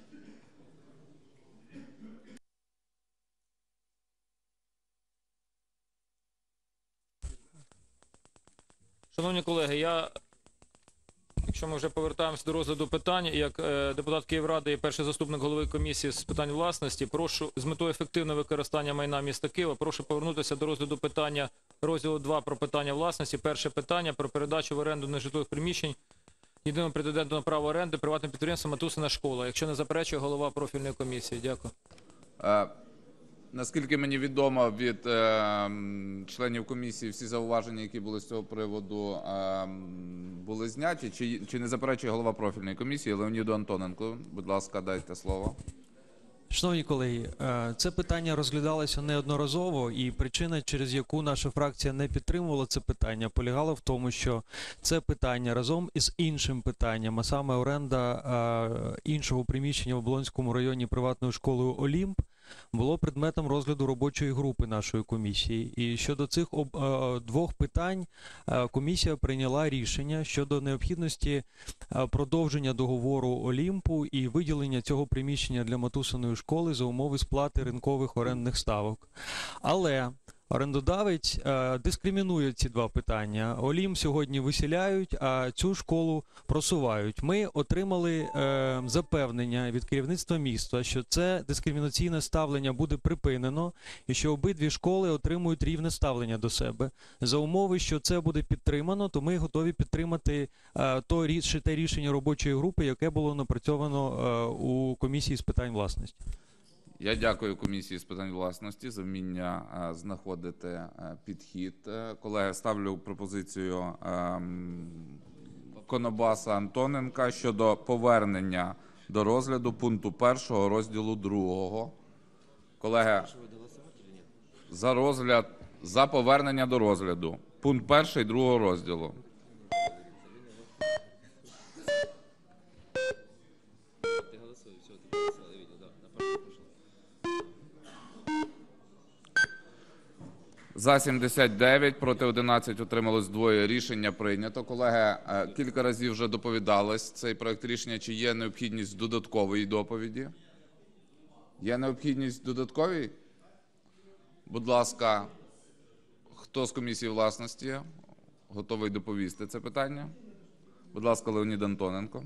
Шановні колеги, якщо ми вже повертаємося до розгляду питань, як депутат Київради і перший заступник голови комісії з питань власності, прошу з метою ефективного використання майна міста Києва, прошу повернутися до розгляду питання розділу 2 про питання власності. Перше питання про передачу в оренду нежитлових приміщень єдиному претенденту на право оренди приватним підприємством «Матусина школа». Якщо не заперечує голова профільної комісії. Дякую. Наскільки мені відомо від членів комісії, всі зауваження, які були з цього приводу, були зняті. Чи не заперечує голова профільної комісії? Леоніду Антоненку, будь ласка, дайте слово. Шановні колеги, це питання розглядалося неодноразово, і причина, через яку наша фракція не підтримувала це питання, полягала в тому, що це питання разом із іншим питанням, а саме оренда іншого приміщення в Оболонському районі приватною школою «Олімп», було предметом розгляду робочої групи нашої комісії. І щодо цих двох питань комісія прийняла рішення щодо необхідності продовження договору «Олімпу» і виділення цього приміщення для Матусиної школи за умови сплати ринкових орендних ставок. Але орендодавець дискримінує ці два питання. «Олімп» сьогодні виселяють, а цю школу просувають. Ми отримали запевнення від керівництва міста, що це дискримінаційне ставлення буде припинено і що обидві школи отримують рівне ставлення до себе. За умови, що це буде підтримано, то ми готові підтримати те рішення робочої групи, яке було напрацьовано у комісії з питань власності. Я дякую комісії з питань власності за вміння знаходити підхід. Колеги, ставлю пропозицію Конобаса Антоненка щодо повернення до розгляду пункту 1 розділу 2. Колеги, за повернення до розгляду. Пункт 1 і 2 розділу. За 79, проти 11, утрималось 2. Рішення прийнято. Колеги, кілька разів вже доповідалось цей проект рішення. Чи є необхідність додаткової доповіді? Є необхідність додаткової? Будь ласка, хто з комісії власності готовий доповісти це питання? Будь ласка, Леонід Антоненко.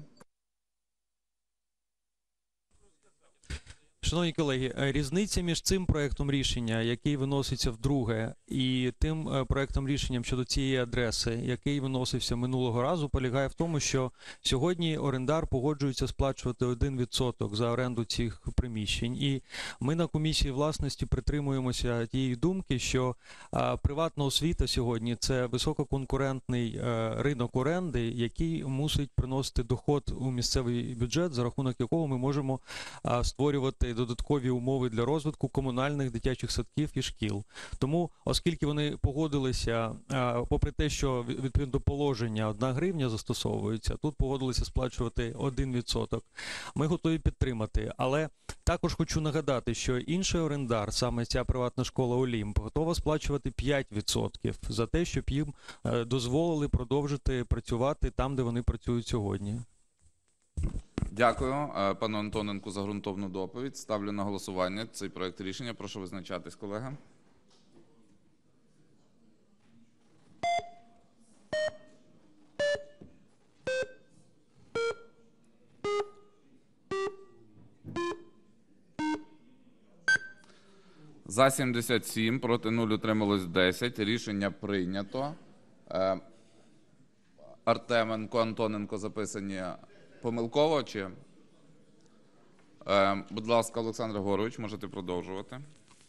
Шановні колеги, різниця між цим проектом рішення, який виноситься вдруге, і тим проектом рішенням щодо цієї адреси, який виносився минулого разу, полягає в тому, що сьогодні орендар погоджується сплачувати 1% за оренду цих приміщень. І ми на комісії власності притримуємося тієї думки, що приватна освіта сьогодні – це висококонкурентний ринок оренди, який мусить приносити доход у місцевий бюджет, за рахунок якого ми можемо створювати додаткові умови для розвитку комунальних дитячих садків і шкіл. Тому, оскільки вони погодилися, попри те, що відповідно до положення 1 гривня застосовується, тут погодилися сплачувати 1%. Ми готові підтримати. Але також хочу нагадати, що інший орендар, саме ця приватна школа «Олімп», готова сплачувати 5% за те, щоб їм дозволили продовжити працювати там, де вони працюють сьогодні. Дякую пану Антоненку за ґрунтовну доповідь. Ставлю на голосування цей проект рішення. Прошу визначатись, колеги. За 77, проти 0, утрималось 10. Рішення прийнято. Артеменко, Антоненко записані помилково чи? Будь ласка, Олександр Горович, можете продовжувати.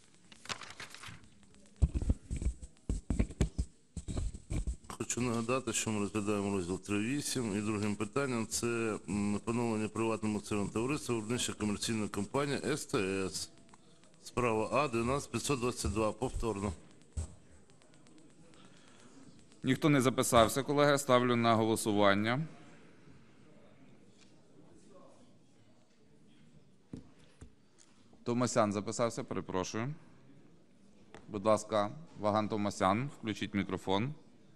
Хочу нагадати, що ми розглядаємо розділ 3.8 і другим питанням це поновлення приватному акціонерному товариству виробнича комерційна компанія СТС. Справа А 12522. Повторно. Ніхто не записався, колеги. Ставлю на голосування. Томасян записався, перепрошую. Будь ласка, Ваган Томасян, включіть мікрофон.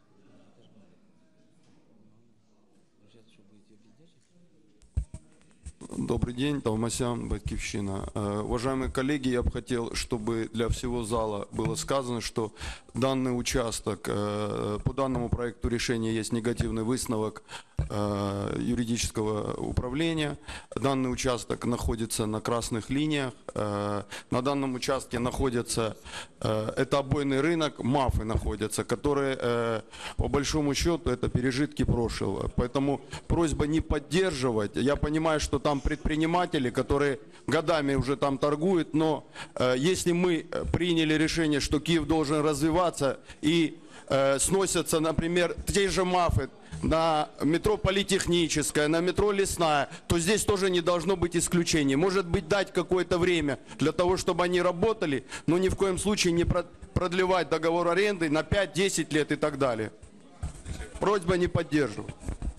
Добрый день, Товмасян, Батькивщина. Уважаемые коллеги, я бы хотел, чтобы для всего зала было сказано, что данный участок, по данному проекту решения есть негативный высновок юридического управления. Данный участок находится на красных линиях. На данном участке находится, это обойный рынок, МАФы находятся, которые, по большому счету, это пережитки прошлого. Поэтому просьба не поддерживать. Я понимаю, что там предприниматели, которые годами уже там торгуют, но если мы приняли решение, что Киев должен развиваться и сносятся, например, те же МАФы на метро Политехническая, на метро Лесная, то здесь тоже не должно быть исключений. Может быть, дать какое-то время для того, чтобы они работали, но ни в коем случае не продлевать договор аренды на 5-10 лет и так далее. Просьба не поддерживать.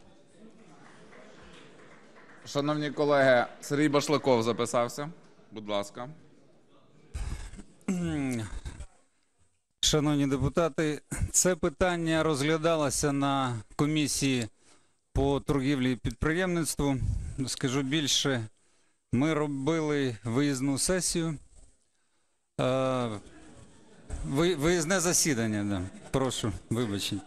Шановні колеги, Сергій Башлаков записався. Будь ласка. Шановні депутати, це питання розглядалося на комісії по торгівлі і підприємництву. Скажу більше, ми робили виїзну сесію. Виїзне засідання, да. Прошу, вибачте.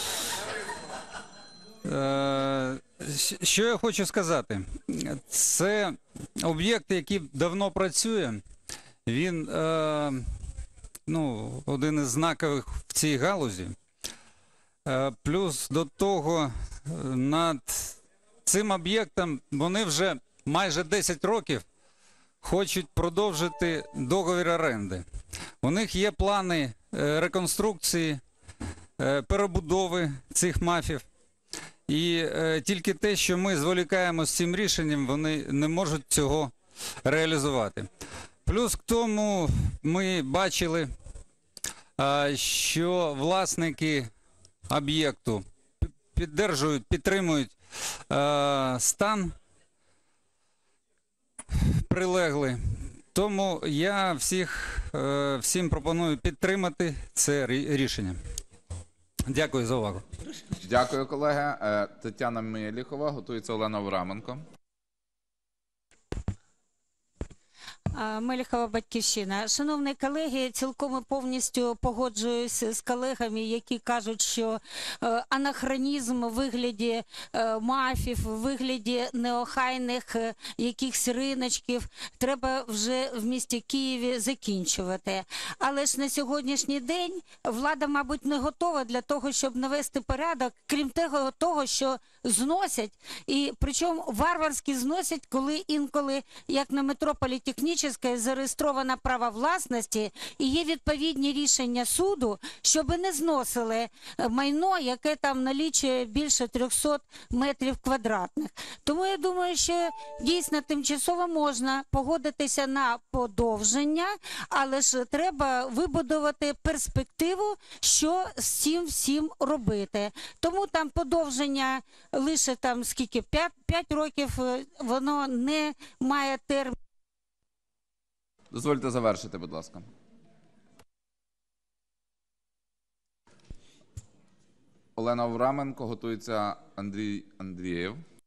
Що я хочу сказати? Це об'єкт, який давно працює. Він один із знакових в цій галузі. Плюс до того, над цим об'єктом вони вже майже 10 років хочуть продовжити договір оренди. У них є плани реконструкції, перебудови цих МАФів. І тільки те, що ми зволікаємо з цим рішенням, вони не можуть цього реалізувати. Плюс к тому ми бачили, що власники об'єкту підтримують стан прилеглий. Тому я всім пропоную підтримати це рішення. Дякую за увагу. Дякую, колеги. Тетяна Меліхова, готується Олена Авраменко. Меліхова, Батьківщина. Шановні колеги, цілком і повністю погоджуюсь з колегами, які кажуть, що анахронізм у вигляді мафів, у вигляді неохайних якихось риночків треба вже в місті Києві закінчувати. Але ж на сьогоднішній день влада, мабуть, не готова для того, щоб навести порядок, крім того, що зносять, і причому варварськи зносять, коли інколи, як на метро Політехнічне, зареєстровано право власності і є відповідні рішення суду, щоб не зносили майно, яке там налічує більше 300 метрів квадратних. Тому я думаю, що дійсно тимчасово можна погодитися на подовження, але ж треба вибудувати перспективу, що з цим всім робити. Тому там подовження лише там скільки, 5 років, воно не має терміну. Дозвольте завершити, будь ласка. Олена Авраменко, готується Андрій Андрієв.